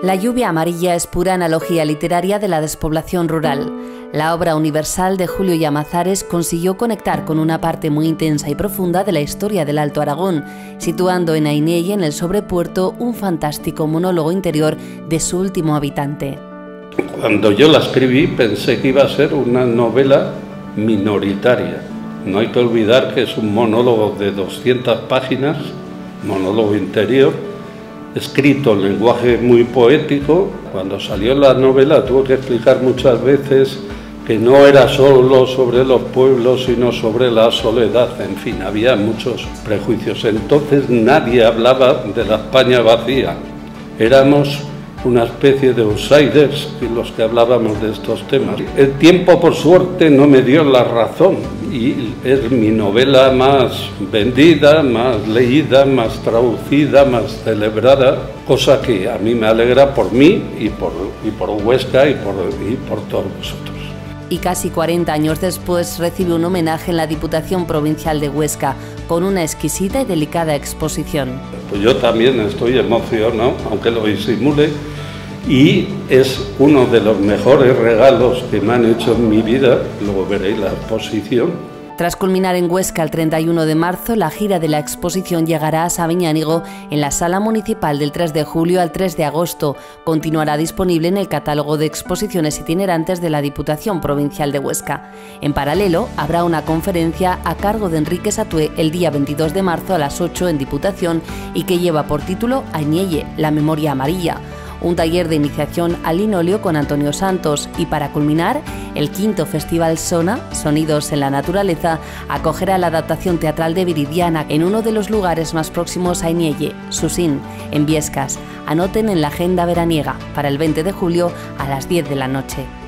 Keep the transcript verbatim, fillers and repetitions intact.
La lluvia amarilla es pura analogía literaria de la despoblación rural. La obra universal de Julio Llamazares consiguió conectar con una parte muy intensa y profunda de la historia del Alto Aragón, situando en Ainella, en el Sobrepuerto, un fantástico monólogo interior de su último habitante. Cuando yo la escribí pensé que iba a ser una novela minoritaria. No hay que olvidar que es un monólogo de doscientas páginas, monólogo interior, escrito en lenguaje muy poético. Cuando salió la novela tuve que explicar muchas veces que no era solo sobre los pueblos, sino sobre la soledad. En fin, había muchos prejuicios. Entonces nadie hablaba de la España vacía. Éramos una especie de outsiders los que hablábamos de estos temas. El tiempo, por suerte, no me dio la razón y es mi novela más vendida, más leída, más traducida, más celebrada, cosa que a mí me alegra por mí y por, y por Huesca y por, y por todos vosotros. Y casi cuarenta años después recibe un homenaje en la Diputación Provincial de Huesca, con una exquisita y delicada exposición. Pues yo también estoy emocionado, aunque lo disimule, y es uno de los mejores regalos que me han hecho en mi vida. Luego veréis la exposición. Tras culminar en Huesca el treinta y uno de marzo, la gira de la exposición llegará a Sabiñánigo en la Sala Municipal del tres de julio al tres de agosto. Continuará disponible en el catálogo de exposiciones itinerantes de la Diputación Provincial de Huesca. En paralelo, habrá una conferencia a cargo de Enrique Satué el día veintidós de marzo a las ocho en Diputación y que lleva por título Ainella, la memoria amarilla. Un taller de iniciación al linóleo con Antonio Santos y, para culminar, el quinto Festival Sona, Sonidos en la Naturaleza, acogerá la adaptación teatral de Viridiana en uno de los lugares más próximos a Ainella, Susín, en Biescas. Anoten en la agenda veraniega para el veinte de julio a las diez de la noche.